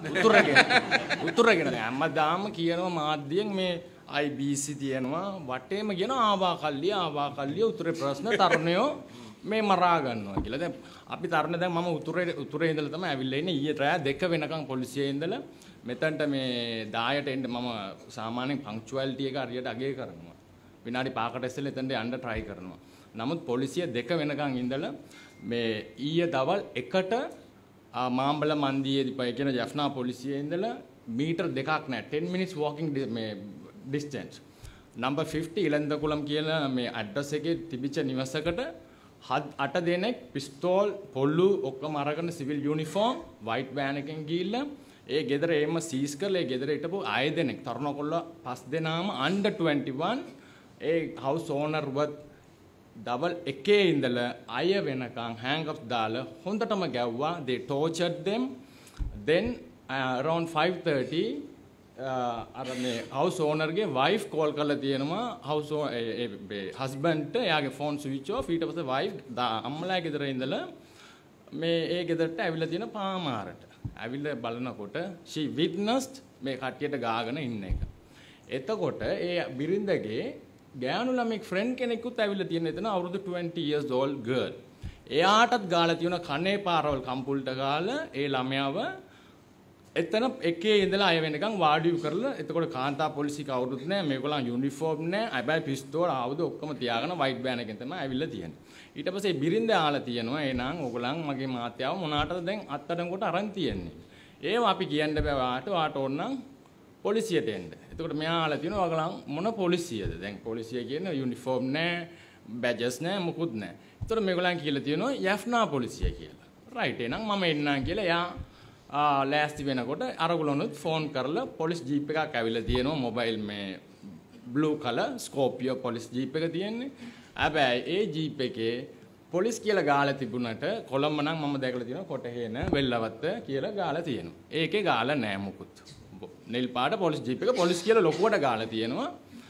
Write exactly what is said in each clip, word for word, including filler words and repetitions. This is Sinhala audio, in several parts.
උතුරගෙන උතුරගෙන හැමදාම කියනවා මාධ්‍යයෙන් මේ I B C තියෙනවා වටේම කියන ආවා කල්ලිය ආවා කල්ලිය උතුරේ ප්‍රශ්න තරණයෝ මේ මරා ගන්නවා කියලා. දැන් අපි තරණ දැන් මම උතුරේ උතුරේ ඉඳලා තමයි ඇවිල්ලා ඉන්නේ. ඊයේ රෑ දෙක වෙනකන් පොලිසියේ ඉඳලා මෙතනට මේ දායට එන්න මම සාමාන්‍යයෙන් පංක්චුවැලිටි එක හරියට අගය කරනවා. විනාඩි පහකට ඉස්සෙල්ලා එතනට යන්න try කරනවා. නමුත් පොලිසිය දෙක වෙනකන් ඉඳලා මේ ඊයේ දවල් එකට මාම්බල මන්දියේදී පය කියන ජෆ්නා පොලිසියේ ඉඳලා මීටර් දෙකක් නෑ ten minutes walking මේ distance number fifty ඉලන්දකුලම් කියලා මේ ඇඩ්‍රස් එකේ තිබිච්ච නිවසකට අට දෙනෙක් පිස්තෝල් පොල්ලු ඔක්කොම අරගෙන සිවිල් යුනිෆෝම් white van එකෙන් ගිහිල්ලා ඒ ගෙදර එම සීස් කරලා ඒ ගෙදර හිටපු අය දෙනෙක් තරුණ කොල්ල පස් දෙනාම under twenty-one ඒ house owner වත් double එකේ ඉඳලා අය වෙනකන් handcuffs දාලා හොඳටම ගැව්වා. They tortured them. Then uh, around five thirty අර මේ house owner ගේ wife call කරලා තියෙනවා house ඒ husband එයාගේ phone switch off. ඊට පස්සේ wife අම්මලා ගෙදර ඉඳලා මේ ඒ ගෙදරට ඇවිල්ලා තියෙන පාමාරට ඇවිල්ලා බලනකොට she witnessed මේ කට්ටියට ගාගෙන ඉන්න එක. එතකොට ඒ බිරින්දගේ ගෑනු ළමෙක් ෆ්‍රෙන්ඩ් කෙනෙකුත් ඇවිල්ලා තියෙන එතන අවුරුදු twenty years old girl. එයාටත් ගාලා තියෙන කනේ පාරවල් කම්පුල්ට ගාලා ඒ ළමයාව එතන එකේ ඉඳලා අය වෙනකන් වාඩිව කරලා එතකොට කාන්තා පොලිසිය කවුරුත් නැහැ මේගොල්ලන් යුනිෆෝම් නැහැ හැබැයි පිස්තෝල ආයුධ ඔක්කොම තියාගෙන වයිට් බෑන් එකෙන් තමයි ඇවිල්ලා තියෙන්නේ. ඊට පස්සේ බිරින්ද ආලා තියෙනවා එහෙනම් ඕගොල්ලන් මගේ මාත්‍යාව මොනාටද දැන් අත්අඩංගුවට අරන් තියන්නේ. ඒව අපි කියන්න බෑ වාට වාට ඕනනම් පොලිසියට එන්න. එතකොට මෙයා ආලා තියෙනවා ඔයගොල්ලන් මොන පොලිසියද? දැන් පොලිසිය කියන්නේ යුනිෆෝම් නැහැ, බැජස් නැහැ, මුකුත් නැහැ. එතකොට මේගොල්ලන් කියලා තියෙනවා යෆ්නා පොලිසිය කියලා. රයිට් එහෙනම් මම එන්නම් කියලා එයා ලෑස්ති වෙනකොට අරගොල්ලොනුත් ෆෝන් කරලා පොලිස් ජීප් එකක් ඇවිල්ලා තියෙනවා මොබයිල් මේ blue colour Scorpio police jeep එක තියෙන්නේ. හැබැයි ඒ ජීප් එකේ පොලිස් කියලා ගාලා තිබුණට කොළඹ නම් මම දැකලා තියෙනවා කොටහේන වෙල්ලවත්ත කියලා ගාලා තියෙනවා. ඒකේ ගාලා නෑ මුකුත්. නිල් පාට පොලිස් ජීප් එක පොලිස් කියලා ලොකුවට ගාලා තියෙනවා.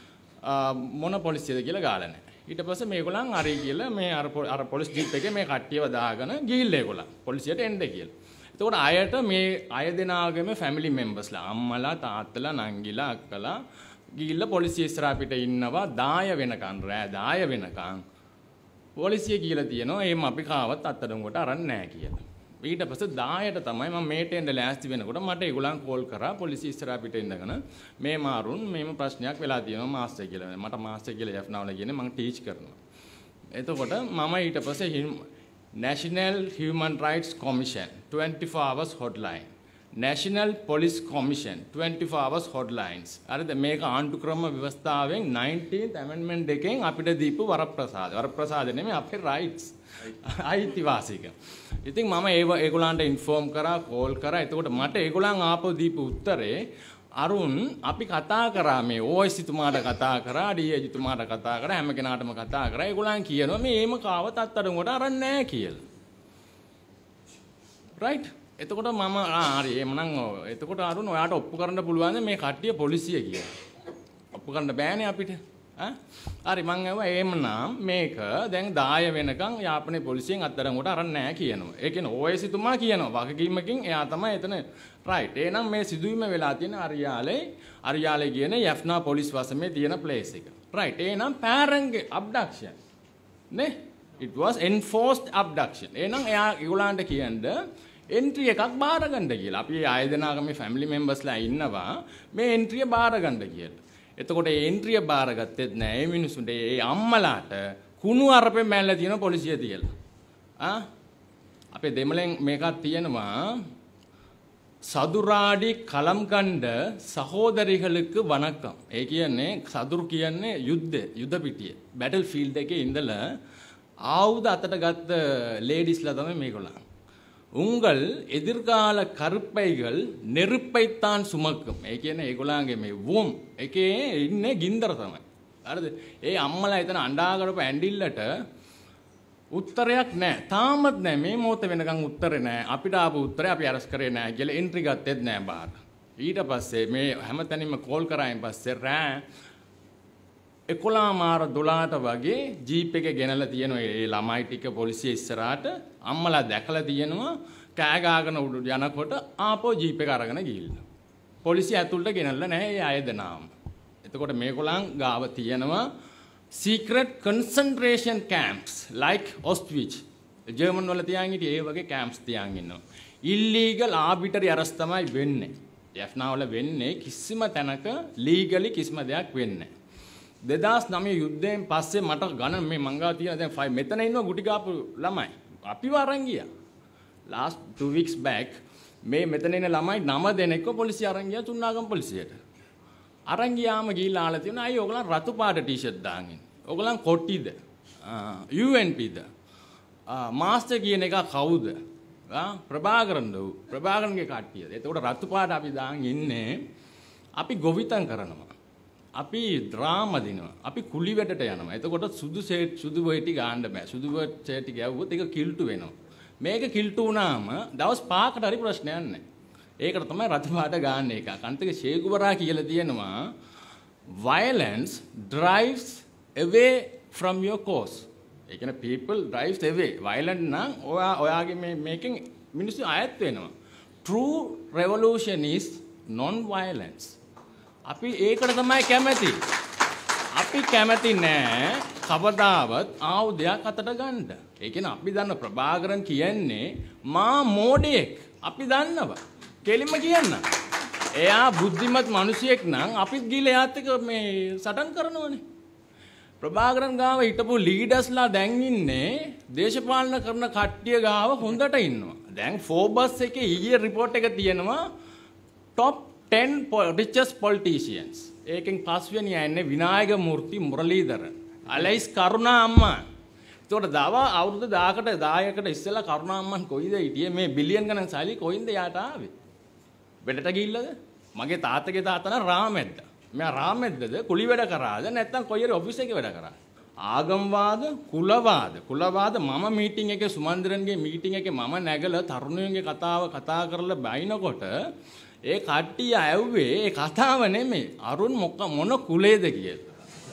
මොන පොලිසියද කියලා ගාලා නෑ. ඊට පස්සේ මේගොල්ලන් හරි කියලා මේ අර අර පොලිස් ජීප් එකේ මේ කට්ටියව දාගෙන ගිහිල්ලා ඒගොල්ලන් පොලිසියට එන්න කියලා. එතකොට අයට මේ අය දෙනාගේම ෆැමිලි මෙම්බර්ස්ලා අම්මලා තාත්තලා නංගිලා අක්කලා ගිහිල්ලා පොලිසිය ඉස්සරහ පිට ඉන්නවා දාය වෙනකන් රෑ දාය වෙනකන් පොලිසිය කියලා තියෙනවා එහෙම අපි කාවත් අත්අඩංගුවට අරන් නැහැ කියලා. ඊට පස්සේ දායට තමයි මම මේට එන්න ලෑස්ති වෙනකොට මට ඒගොල්ලන් කෝල් කරා පොලිසිය ඉස්සරහ පිට ඉඳගෙන මේ මාරුන් මේම ප්‍රශ්නයක් වෙලා තියෙනවා මාස්ටර් කියලා. මට මාස්ටර් කියලා යෆ්නාවල කියන්නේ මම ටීච් කරනවා. එතකොට මම ඊට පස්සේ National Human Rights Commission twenty-four hours hotline National Police Commission twenty-four hours hotlines හරිද මේක ආණ්ඩු ක්‍රම ව්‍යවස්ථාවෙන් nineteenth amendment එකෙන් අපිට දීපු වරප්‍රසාද වරප්‍රසාද නෙමෙයි අපේ rights අයිතිවාසික. ඉතින් මම ඒව ඒගොල්ලන්ට ඉන්ෆෝම් කරා කෝල් කරා. එතකොට මට ඒගොල්ලන් ආපහු දීපු උත්තරේ අරුන් අපි කතා කරා මේ ඕඑස් තුමාට කතා කරා ඩීඑජ් තුමාට කතා කරා හැම කෙනාටම කතා කරා. ඒගොල්ලන් කියනවා මේ එහෙම කාවත් අත්අඩංගුවට අරන් නැහැ කියලා. රයිට්. එතකොට මම හරි එහෙමනම් එතකොට අරුන් ඔයාට ඔප්පු කරන්න පුළුවන් මේ කට්ටිය පොලිසිය කියලා. ඔප්පු කරන්න බෑනේ අපිට. ඈ හරි මං ඇහුවා එහෙමනම් මේක දැන් දාය වෙනකන් යාපනයේ පොලිසියෙන් අත්අඩංගුවට අරන් නැහැ කියනවා. ඒ කියන්නේ ඕඑස් තුමා කියනවා වගකීමකින් එයා තමයි එතන රයිට්. එහෙනම් මේ සිදුවීම වෙලා තියෙන අරියාලේ අරියාලේ කියන යෆ්නා පොලිස් වසමේ තියෙන ප්ලේස් එක. රයිට්. එහෙනම් පැරන්ගේ abduction නේ it was enforced abduction. එහෙනම් එයා ඒගොල්ලන්ට කියන්නේ එන්ට්‍රි එකක් බාර ගන්න කියලා. අපි ආය දෙනාගම මේ ෆැමිලි මෙම්බර්ස්ලා ඉන්නවා මේ එන්ට්‍රිය බාර ගන්න කියලා. එතකොට ඒ එන්ට්‍රිය බාරගත්තෙත් නෑ ඒ මිනිසුන්ට ඒ අම්මලාට කුණු අරපෙන් මැල්ලා තියෙන පොලිසිය තියලා. ආ අපේ දෙමළෙන් මේකක් තියෙනවා සදුරාඩි කලම් කණ්ඩ සහෝදරිகளுக்கு වණக்கம். ඒ කියන්නේ සදුරු කියන්නේ යුද්ධ යුද පිටිය. බැටල් ෆීල්ඩ් එකේ ඉඳලා ආයුධ අතට ගත්ත ලේඩිස්ලා තමයි මේගොල්ලන්. උංගල් එදිර්கால කරුප්පයිகள் நெருப்பைத்தான் சுமக்கும். ඒ කියන්නේ ඒගොල්ලන්ගේ මේ වොම් එකේ ඉන්නේ ගින්දර තමයි. හරිද? ඒ අම්මලා එතන අඬා කරපු ඇඬිල්ලට උත්තරයක් නැහැ. තාමත් නැහැ. මේ මොහොත වෙනකන් උත්තරේ නැහැ. අපිට ආපු උත්තරේ අපි අරස් කරේ නැහැ කියලා එන්ට්‍රි ගත්තෙත් නැහැ බාර. ඊට පස්සේ මේ හැමතැනින්ම කෝල් කරායින් පස්සේ රෑ එකොළහ මාර දොළහට වගේ ජීප් එකේ ගෙනලා තියෙනවා ඒ ළමයි ටික පොලිසිය ඉස්සරහට. අම්මලා දැකලා තියෙනවා කෑ ගාගෙන උඩ යනකොට ආපෝ ජීප් එක අරගෙන ගිහිල්ලා. පොලිසිය ඇතුළට ගෙනල්ලා නැහැ ඒ අය දෙනාම. එතකොට මේගොල්ලන් ගාව තියෙනවා secret concentration camps like Auschwitz. German වල තියන් හිටියේ ඒ වගේ camps තියන් ඉන්නවා. illegal arbitrary arrest තමයි වෙන්නේ. යෆ්නා වල වෙන්නේ කිසිම තැනක legally කිසිම දෙයක් වෙන්නේ නැහැ. දෙදාස් නවය යුද්ධයෙන් පස්සේ මට ගණන් මේ මංගා තියෙන දැන් ෆයිව් මෙතන ඉන්නවා ගුටි ගාපු ළමයි. අපිව අරන් ගියා. last two weeks back මේ මෙතන ඉන්න ළමයි නම දෙනෙක්ව පොලිසිය අරන් ගියා චුන්නාගම් පොලිසියට. අරන් ගියාම ගිහිල්ලා ආලා තියෙනවා අයියෝ ඔයගොල්ලන් රතු පාට ටී-ෂර්ට් දාගෙන ඉන්නේ. ඔයගොල්ලන් කොටිද? You N පීද? මාස්ටර් කියන එක කවුද? ආ ප්‍රභාකරන්ද? ප්‍රභාකරන්ගේ කට්ටියද? එතකොට රතු පාට අපි දාන් ඉන්නේ අපි ගොවිතැන් කරනවා. අපි ඩ්‍රාමා දිනවා. අපි කුලි වැඩට යනවා. එතකොට සුදු සේට් සුදු වෙටි ගාන්න බෑ. සුදු සේටි ගැව්වොත් ඒක කිල්ටු වෙනවා. මේක කිල්ටු වුණාම දවස් පහකට හරි ප්‍රශ්නයක් නැහැ. ඒකට තමයි රතු පාට ගන්න එක. කන්තක ෂේකුවරා කියලා තියෙනවා violence drives away from your cause. ඒ කියන්නේ people drives away. violent නම් ඔයා ඔයාගේ මේ මේකෙන් මිනිස්සු අයත් වෙනවා. true revolution is non violence. අපි ඒකට තමයි කැමති. අපි කැමති නෑ කවදාවත් ආයුධයක් අතට ගන්න. ඒ කියන්නේ අපි දන්න ප්‍රභාකරන් කියන්නේ මා මෝඩයෙක්. අපි දන්නවා. කෙලින්ම කියන්න. එයා බුද්ධිමත් මිනිසෙක් නම් අපිත් ගිහලා එයාත් එක්ක මේ සටන් කරනවනේ. ප්‍රභාකරන් ගාව හිටපු ලීඩර්ස්ලා දැන් ඉන්නේ දේශපාලන කරන කට්ටිය ගාව හොඳට ඉන්නවා. දැන් ෆෝබස් එකේ ඊයේ report එක තියෙනවා top ten richest politicians. ඒකෙන් පස්වෙනි යන්නේ විනායක මූර්ති මුරලීධර. අලයිස් කරුණා අම්මා. ඒතකොට දව අවුරුදු දහයකට දහයකට ඉස්සෙල්ලා කරුණා අම්මන් කොයිද හිටියේ මේ බිලියන් ගණන් සල්ලි කොයින්ද යාට ආවේ? බෙඩට ගිහිල්ලාද? මගේ තාත්තගේ තාත්තා නම් රාමෙද්ද. මෙයා රාමෙද්දද කුලි වැඩ කරාද නැත්නම් කොයි හරි ඔෆිස් එකේ වැඩ කරාද? ආගම්වාද, කුලවාද, කුලවාද මම මීටින් එකේ සුමන්දිරන්ගේ මීටින් එකේ මම නැගලා තරුණයන්ගේ කතාව කතා කරලා බයිනකොට ඒ කට්ටිය ඇව්වේ ඒ කතාව නෙමෙයි අරුන් මොක මොන කුලේද කියලා.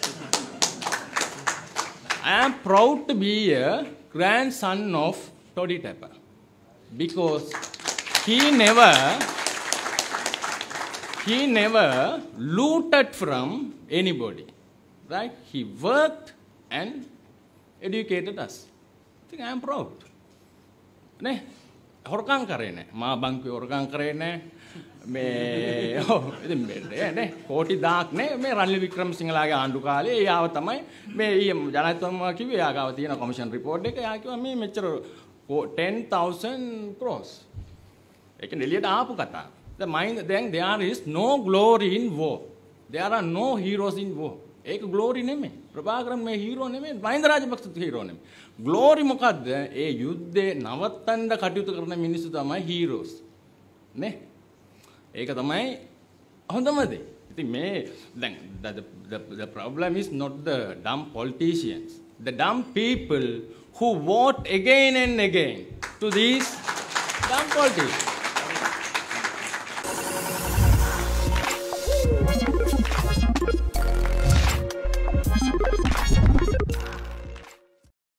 I am proud to be a grandson of Toddy Tapper because he never he never looted from anybody, right? He worked and educated us. I think I am proud. Ne හොරකම් කරේ නැහැ. මා බංකුවේ හොරකම් කරේ නැහැ. මේ ඔව් ඉතින් මේ නේ කෝටි දහයක් නේ මේ රනිල් වික්‍රමසිංහලාගේ ආණ්ඩු කාලේ එයාව තමයි මේ ජනාධිපතිතුමා කිව්වේ එයා ගාව තියෙන කොමිෂන් රිපෝට් එක එයා කිව්වා මේ මෙච්චර ten thousand crores ඒක එළියට ආපු කතාව. The mind then there is no glory in war. There are no heroes in war. ඒක glory නෙමෙයි. ප්‍රභාකරන් මේ හීරෝ නෙමෙයි. මහින්ද රාජපක්ෂත් හීරෝ නෙමෙයි. glory මොකද්ද? ඒ යුද්ධේ නවත්තන්න කටයුතු කරන මිනිස්සු තමයි heroes. නේ? ඒක තමයි හොඳම දේ. ඉතින් මේ දැන් the, the the problem is not the dumb politicians. The dumb people who vote again and again to these dumb politicians.